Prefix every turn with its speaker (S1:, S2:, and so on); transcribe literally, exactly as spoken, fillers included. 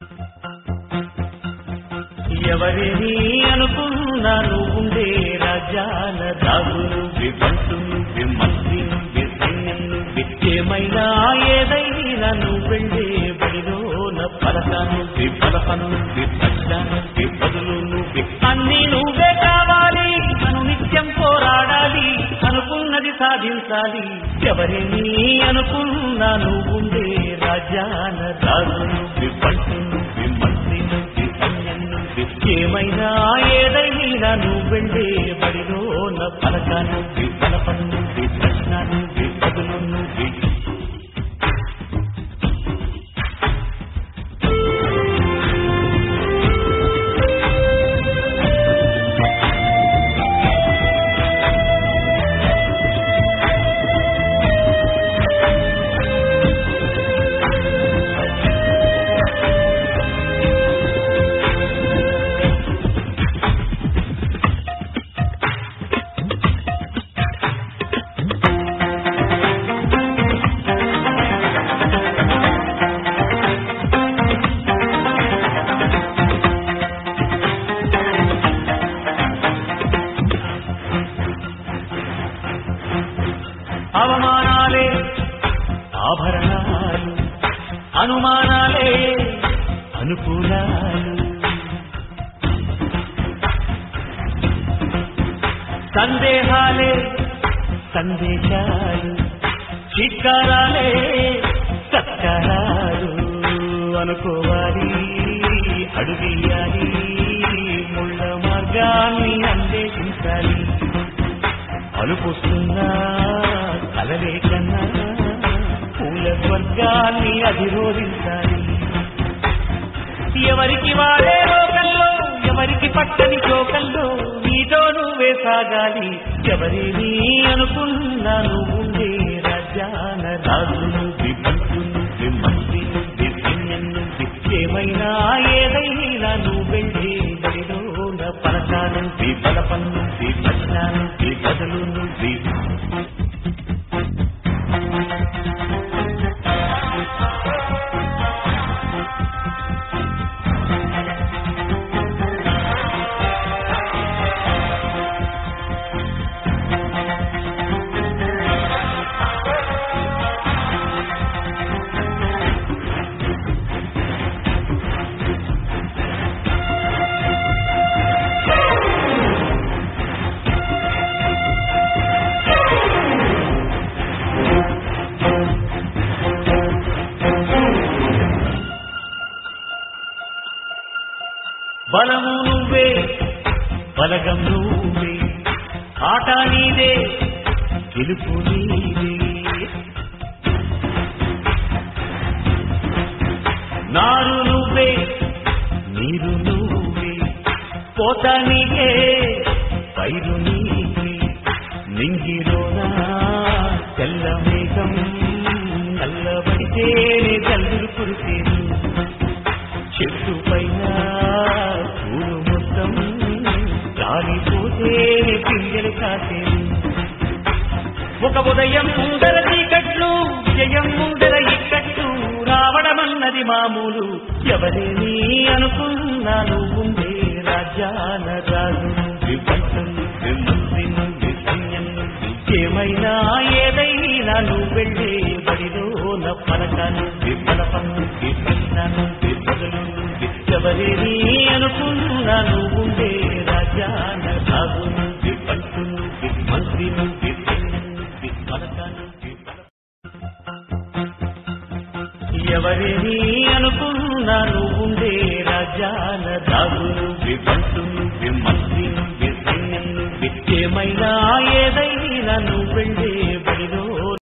S1: ఎవరిని అనుకున్నా నువ్వుండే రాజ్యాల రాజు నువ్వే, బంటు నువ్వే, మంత్రి నువ్వే, సైన్యం నువ్వే, ఏమైనా ఏదైనా నువ్వెళ్ళే బడిలోన పలక నువ్వే, పలక నువ్వే, ప్రశ్న నువ్వే, బదులు నువ్వే, అన్నీ నువ్వే కావాలి, అను నిత్యం పోరాడాలి, అనుకున్నది సాధించాలి. ఎవరిని అనుకున్నా నువ్వుండే రాజ్యాల రాజు నువ్వే, బంటు నువ్వే, మంత్రి నువ్వే, సైన్యం నువ్వే, ఏమైనా ఏదైనా నువ్వెళ్ళే బడిలోన పలక నువ్వే, పలక నువ్వే, ప్రశ్న నువ్వే, బదులు నువ్వే. అవమానాలే ఆభరణాలు, అనుమానాలే అనుకూలాలు, సందేహాలే సందేశాలు, చిత్కారాలే సత్కారాలు, అనుకోవాలి అడుగేయాలి, ముళ్ళ మార్గాన్ని అన్వేషించాలి, అలుపుస్తున్నా కలలే కన్నా పూల స్వర్గాన్ని అధిరోధించాలి. ఎవరికి వాడే లోకల్లో, ఎవరికి పట్టని చోకల్లో, నీతో నువ్వే సాగాలి. ఎవరిని అనుకున్నా నువ్వుండే రాజ్యాన రాజు నువ్వే, బంటు నువ్వే, మంత్రి నువ్వే, సైన్యం నువ్వే, ఏమైనా ఏదైనా నువ్వెళ్ళే బడిలోన పలక నువ్వే, బలపం నువ్వే, ప్రశ్న నువ్వే, బదులు నువ్వే. బలము నువ్వే, బలగం నువ్వే, ఆట నీదే, గెలుపు నీదే, నారు నువ్వే, నీరు నువ్వే, పోత నీకే, పైరు నీకే, నింగిలోనా తెల్ల మేఘం నల్లబడితేనే జల్లులు కురిసేను, చెట్టు పైన పూలు మొత్తం రాలిపోతేనే పిందెలు కాసేను, ఒక ఉదయం ముందర చీకట్లు, జయం ముందర ఇక్కట్లు, రావడమన్నది మామూలు. ఎవరిని అనుకున్నా నువ్వుండే రాజ్యాల రాజు నువ్వే, బంటు నువ్వే, మంత్రి నువ్వే, సైన్యం నువ్వే, ఏమైనా ఏదైనా నువ్వెళ్ళే బడిలోన పలక నువ్వే, బలపం నువ్వే, ప్రశ్న నువ్వే, బదులు నువ్వే. ఎవరిని అనుకున్నా నువ్వుండే రాజ్యాల రాజు నువ్వే, బంటు నువ్వే, మంత్రి నువ్వే, సైన్యం నువ్వే, పలక నువ్వే, ఎవరిని అనుకున్నా నువ్వుండే రాజ్యాల రాజు నువ్వే, బంటు నువ్వే, మంత్రి నువ్వే, సైన్యం నువ్వే, ఏమైనా ఏదైనా నువ్వెళ్ళే